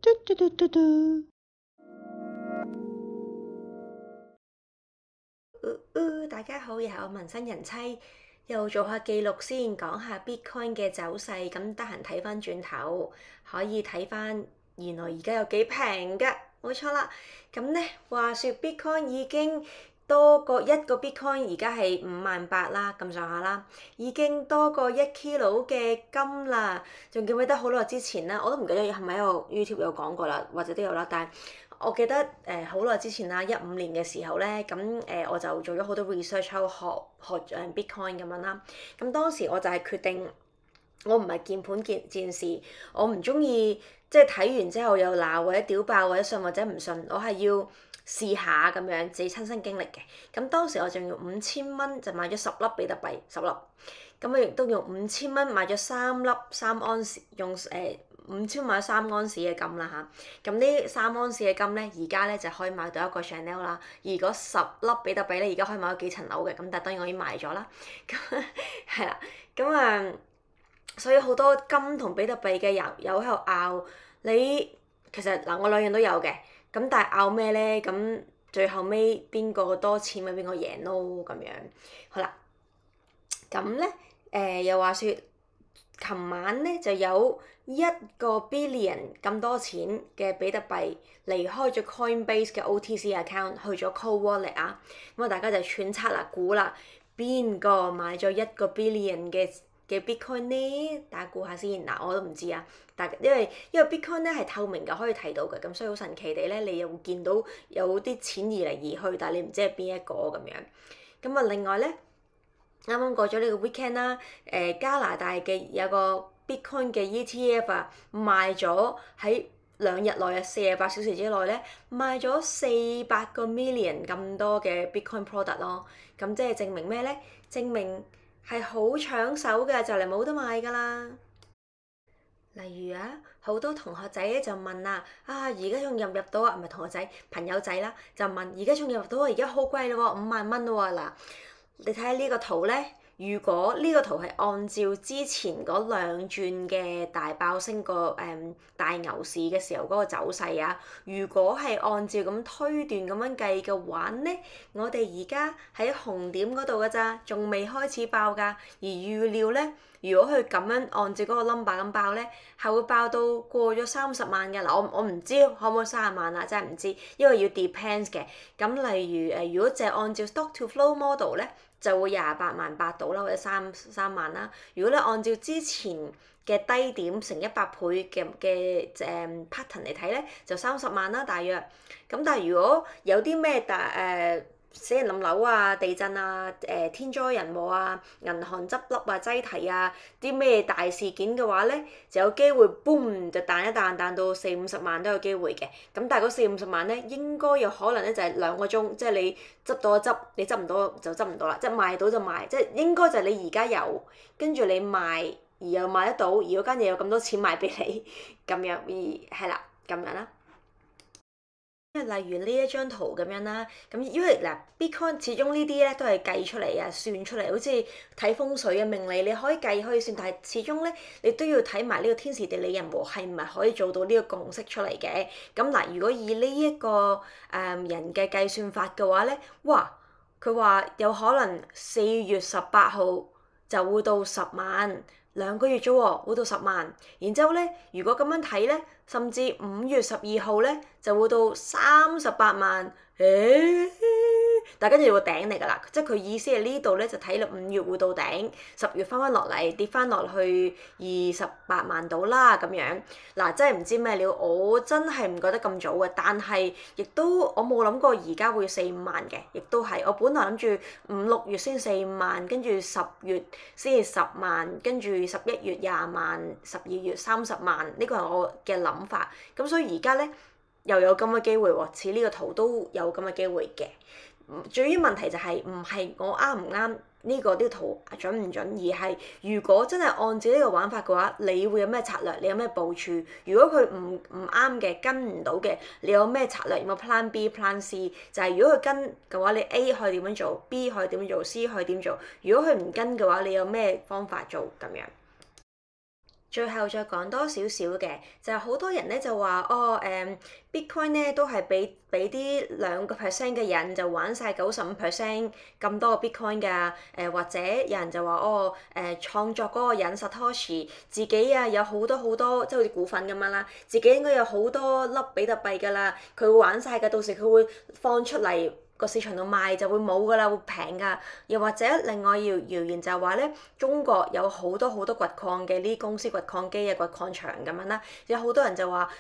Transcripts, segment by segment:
嘟嘟嘟嘟嘟。大家好，又係我紋身人妻，又做下記錄先，講下 Bitcoin 嘅走勢。咁得閒睇翻轉頭，可以睇翻原來而家有幾平㗎，冇錯啦。咁呢話說 Bitcoin 已經多過一個 Bitcoin，而家係58,000啦，咁上下啦，已經多過1 kilo 嘅金啦。仲記唔記得好耐之前啦？我都唔記得係咪喺個 YouTube 有講過啦，或者都有啦，但係我記得好耐之前啦，15年嘅時候咧，咁我就做咗好多 research 喺度學 Bitcoin 咁樣啦。咁當時我就係決定，我唔係鍵盤戰士，我唔中意即係睇完之後又鬧或者屌爆或者信或者唔信，我係要試下咁樣自己親身經歷嘅。咁當時我仲用5000蚊就買咗10粒比特幣，10粒。咁我亦都用5000蚊買咗3粒3安士，用5000買咗3安士嘅金啦嚇。咁呢3安士嘅金咧，而家咧就可以買到一個 Chanel 啦。而嗰10粒比特幣咧，而家可以買到幾層樓嘅。咁但係當然我已經賣咗啦。咁係啦，咁所以好多金同比特幣嘅有喺度拗。你其實嗱，我兩樣都有嘅。咁但係拗咩咧？咁最後尾邊個多錢咪邊個贏咯咁樣。好啦，咁咧又話說，琴晚咧就有1個 billion 咁多錢嘅比特幣離開咗 Coinbase 嘅 OTC account 去咗 Cold Wallet 啊。咁啊，大家就揣測啦，估啦，邊個買咗1個 billion 嘅 Bitcoin 呢？大家估下先。嗱，我都唔知啊。但因為 Bitcoin 咧係透明嘅，可以睇到嘅，咁所以好神奇地咧，你又會見到有啲錢移嚟移去，但係你唔知係邊一個咁樣。咁啊，另外咧，啱啱過咗呢個 weekend 啦，加拿大嘅有個 Bitcoin 嘅 ETF 啊，賣咗喺2日內啊，48小時之內咧，賣咗400個 million 咁多嘅 Bitcoin product 咯。咁即係證明咩咧？證明係好搶手嘅，就嚟冇得賣㗎啦。例如啊，好多同學仔咧就問啦，而家仲入唔入到啊？唔係同學仔，朋友仔啦，就問而家仲入唔入到啊？而家好貴咯喎，5萬蚊咯喎。嗱，你睇下呢個圖咧，如果呢個圖係按照之前嗰2轉嘅大爆升大牛市嘅時候嗰個走勢啊，如果係按照咁推斷咁樣計嘅話咧，我哋而家喺紅點嗰度㗎咋，仲未開始爆㗎。而預料咧，如果佢咁樣按照嗰個 number 咁爆咧，係會爆到過咗30萬嘅。嗱，我唔知可唔可以30萬啊，真係唔知，因為要 depends 嘅。咁例如如果淨係按照 stock to flow model 咧，就會28.8到啦，或者3萬啦。如果你按照之前嘅低點乘100倍嘅pattern 嚟睇咧，就30萬啦，大約。咁但係如果有啲咩死人冧樓啊、地震啊、天災人禍啊、銀行執笠啊、擠提啊，啲咩大事件嘅話咧，就有機會 boom 就彈一彈到40-50萬都有機會嘅。咁但係嗰40-50萬咧，應該有可能咧就係2個鐘，即係你執到就執，你執唔到就執唔到啦，即係賣到就賣，即係應該就係你而家有，跟住你賣而又賣得到，而嗰間嘢有咁多錢賣俾你，咁樣係啦，咁樣啦。例如呢一張圖咁樣啦，咁因為嗱 Bitcoin 始終呢啲咧都係計出嚟啊、算出嚟，好似睇風水嘅命理，你可以計可以算，但係始終咧你都要睇埋呢個天時地利人和係唔係可以做到呢個共識出嚟嘅。咁嗱，如果以呢一個人嘅計算法嘅話咧，哇！佢話有可能4月18號就會到10萬。2個月啫喎，會到10萬。然之後咧，如果咁樣睇咧，甚至5月12號咧就會到38萬。但跟住會頂嚟㗎啦，即係佢意思係呢度咧就睇到5月會到頂，10月翻落嚟跌翻落去28萬到啦咁樣。嗱，真係唔知咩料，我真係唔覺得咁早嘅，但係亦都我冇諗過而家會4-5萬嘅，亦都係我本來諗住5-6月先4-5萬，跟住10月先至10萬，跟住11月20萬，12月30萬，呢個係我嘅諗法。咁所以而家咧又有咁嘅機會喎，似呢個圖都有咁嘅機會嘅。至於問題就係唔係我啱唔啱呢個圖準唔準，而係如果真係按照呢個玩法嘅話，你會有咩策略？你有咩部署？如果佢唔啱嘅，跟唔到嘅，你有咩策略？有冇 Plan B、Plan C？就係如果佢跟嘅話，你 A 可以點樣做 ，B 可以點樣做，C 可以點做？如果佢唔跟嘅話，你有咩方法做咁樣？ 最後再講多少少嘅，就係好多人咧就話Bitcoin 咧都係俾啲2% 嘅人就玩晒95%咁多個 Bitcoin 㗎，或者有人就話創作嗰個人 Satoshi 自己啊有好多好多即係好似股份咁樣啦，自己應該有好多粒比特幣㗎啦，佢會玩晒㗎，到時佢會放出嚟個市場度賣就會冇㗎啦，會平㗎。又或者另外謠言就係話咧，中國有好多好多掘礦嘅呢啲公司掘礦機啊、掘礦場咁樣啦，有好多人就話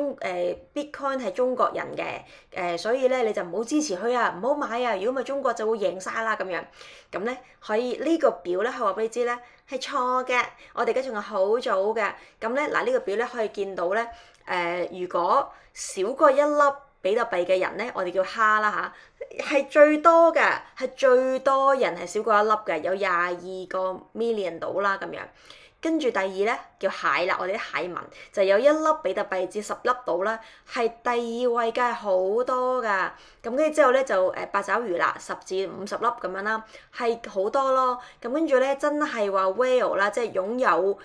Bitcoin 係中國人嘅，所以咧你就唔好支持佢啊，唔好買啊，如果唔係中國就會贏晒啦咁樣。咁咧可以呢個表咧，佢話俾你知咧係錯嘅，我哋而家仲係好早嘅。咁咧嗱呢個表咧可以見到咧，如果少過一粒比特幣嘅人咧，我哋叫蝦啦嚇，係最多嘅，係最多人係少過一粒嘅，有22個 million 到啦咁樣。跟住第二咧叫蟹啦，我哋啲蟹民就有1粒比特幣至10粒到啦，係第2位嘅，係好多㗎。咁跟住之後咧就八爪魚啦，10至50粒咁樣啦，係好多咯。咁跟住咧真係話 whale 啦，即係擁有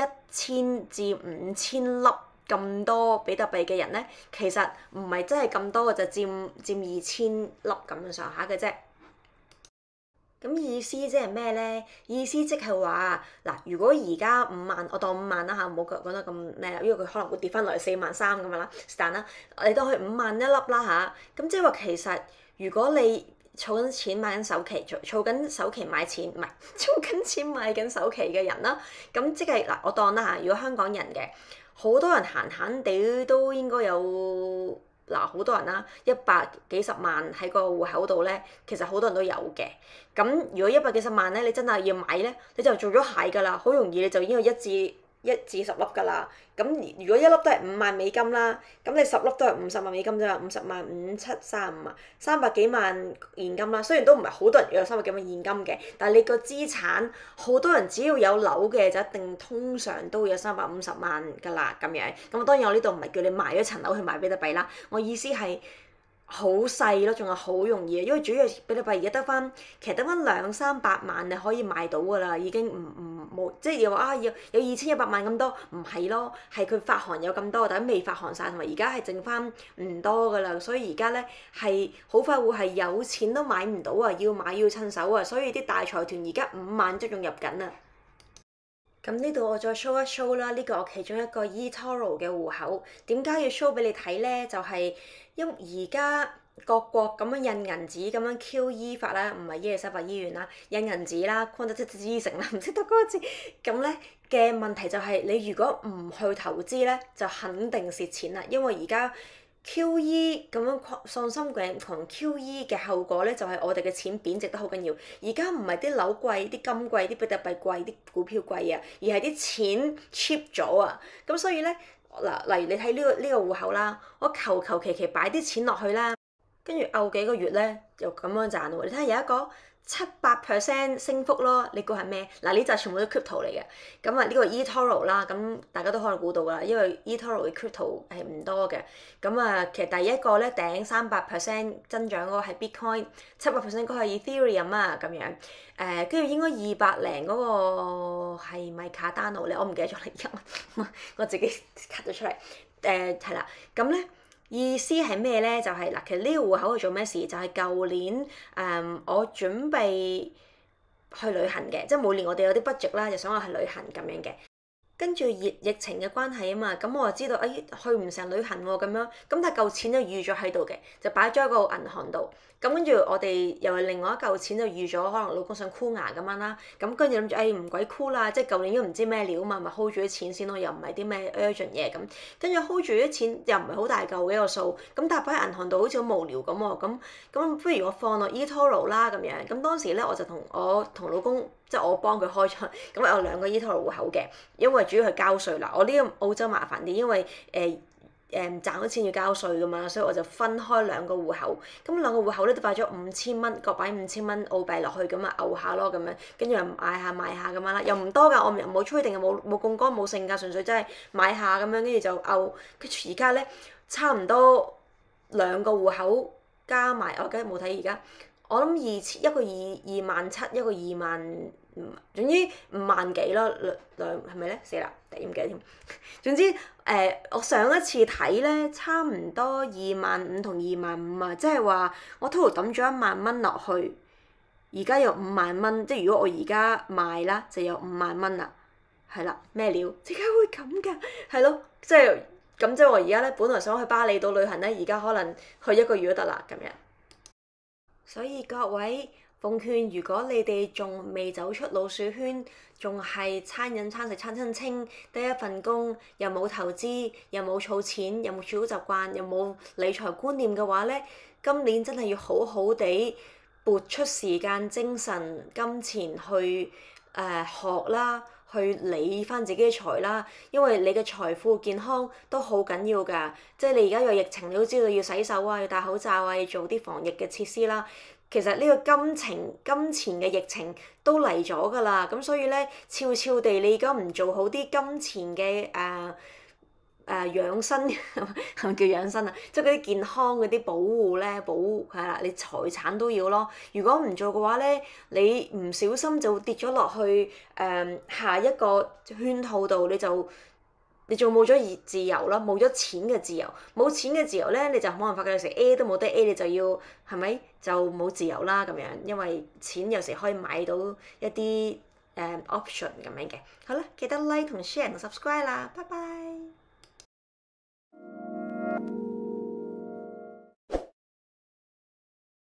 1000至5000粒咁多比特幣嘅人咧，其實唔係真係咁多嘅，就佔2000粒咁上下嘅啫。咁意思即係咩咧？意思即係話嗱，如果而家5萬，我當5萬啦嚇，唔好講得咁咩啦，因為佢可能會跌翻落嚟4萬3咁樣啦，是但啦，你當佢5萬一粒啦嚇。咁即係話其實如果你儲緊錢買緊首期，儲緊首期買錢，唔係儲緊錢買緊首期嘅人啦。咁即係嗱，我當啦嚇，如果香港人嘅，好多人閒閒地都應該有。嗱，好多人啦，100幾十萬喺個戶口度咧，其實好多人都有嘅。咁如果100幾十萬咧，你真係要買咧，你就做咗蟹㗎啦，好容易你就已經有1至10粒㗎啦。咁如果1粒都係5萬美金啦，咁你10粒都係50萬美金啫嘛，50萬5、7、35啊，300幾萬現金啦。雖然都唔係好多人有300幾萬現金嘅，但係你個資產好多人只要有樓嘅就一定通常都會有350萬㗎啦咁樣。咁當然我呢度唔係叫你賣咗層樓去買比特幣啦，我意思係。好細咯，仲係好容易，因為主要比特幣而家其實得翻200-300萬你可以買到㗎啦，已經唔冇即係又話有2100萬咁多，唔係咯，係佢發行有咁多，但係未發行晒，同埋而家係剩翻唔多㗎啦，所以而家咧係好快會係有錢都買唔到啊，要買要趁手啊，所以啲大財團而家5萬即仲入緊啊！咁呢度我再 show 一 show 啦，呢個我其中一個 eToro 嘅戶口，點解要 show 俾你睇咧？就係因為而家各國咁樣印銀紙咁樣 QE 法啦，唔係伊利沙伯醫院啦，印銀紙啦 quantitative easing 啦，唔識得嗰個字，咁咧嘅問題就係你如果唔去投資咧，就肯定蝕錢啦，因為而家。QE 咁樣喪心病狂 QE 嘅後果咧，就係我哋嘅錢貶值得好緊要。而家唔係啲樓貴、啲金貴、啲比特幣貴、啲股票貴啊，而係啲錢 cheap 咗啊。咁所以咧，嗱，例如你睇呢個戶口啦，我求其擺啲錢落去啦，跟住漚幾個月咧，就咁樣賺喎。你睇下有一個700% 升幅咯，你估係咩？嗱，呢就全部都 crypto 嚟嘅。咁啊，呢個 eToro 啦，咁大家都可能估到㗎啦，因為 eToro 嘅 crypto 係唔多嘅。咁啊，其實第一個咧頂300% 增長嗰個係 Bitcoin，700% 嗰個係 Ethereum 啊咁樣。跟住應該200零嗰個係咪 Cardano 咧？我唔記得咗啦，而家我自己 cut 咗出嚟。係啦，咁咧。意思係咩咧？就係嗱，其實呢個戶口係做咩事？就係舊年我準備去旅行嘅，即係每年我哋有啲 budget 啦，就想我去旅行咁樣嘅。跟住疫情嘅關係啊嘛，咁我就知道去唔成旅行喎咁樣，咁但係嚿錢就預咗喺度嘅，就擺咗喺個銀行度。咁跟住我哋又係另外一嚿錢就預咗，可能老公想箍牙咁樣啦。咁跟住諗住唔鬼箍啦，即係舊年都唔知咩料啊嘛，咪 hold 住啲錢先咯，又唔係啲咩 urgent 嘢咁。跟住 hold 住啲錢又唔係好大嚿嘅一個數，咁但係擺喺銀行度好似好無聊咁喎。咁不如我放落 eToro 啦咁樣。咁當時咧我就同老公。即係我幫佢開咗，咁有2個 eToro 戶口嘅，因為主要係交稅啦。我呢個澳洲麻煩啲，因為賺咗錢要交稅噶嘛，所以我就分開2個戶口。咁2個戶口咧都擺咗5000蚊，各擺5000蚊澳幣落去，咁啊牛下咯咁樣，跟住又買下咁樣啦，又唔多㗎，我冇吹定冇槓桿冇剩㗎，純粹真係買下咁樣，跟住就牛。跟住而家咧差唔多2個戶口加埋，我梗係冇睇而家。我諗一個2萬7，一個2萬總之5萬幾咯，兩係咪咧？死啦，點唔記得添。總之我上一次睇咧，差唔多25000同25000啊，即係話我 total 抌咗10000蚊落去，而家有50000蚊，即係如果我而家賣啦，就有50000蚊啦。係啦，咩料？點解會咁㗎？係咯，即係咁即係我而家咧，本來想去巴厘島旅行咧，而家可能去1個月都得啦咁樣。所以各位奉勸，如果你哋仲未走出老鼠圈，仲係餐飲餐食餐親清，得一份工，又冇投資，又冇儲錢，又冇儲好習慣，又冇理財觀念嘅話咧，今年真係要好好地撥出時間、精神、金錢去學啦。去理翻自己嘅財啦，因為你嘅財富健康都好緊要㗎。即係你而家有疫情，你都知道要洗手啊，要戴口罩啊，要做啲防疫嘅設施啦。其實呢個金錢嘅疫情都嚟咗㗎啦，咁所以咧，悄悄地你而家唔做好啲金錢嘅養生係咪叫養生啊？即係嗰啲健康嗰啲保護咧，係啦，你財產都要咯。如果唔做嘅話咧，你唔小心就會跌咗落去下一個圈套度，你就冇咗自由啦，冇咗錢嘅自由，冇錢嘅自由咧，你就冇辦法繼續食 A 都冇得 A，你就要係咪就冇自由啦咁樣？因為錢有時可以買到一啲option 咁樣嘅。好啦，記得 like 同 share 同 subscribe 啦，拜拜。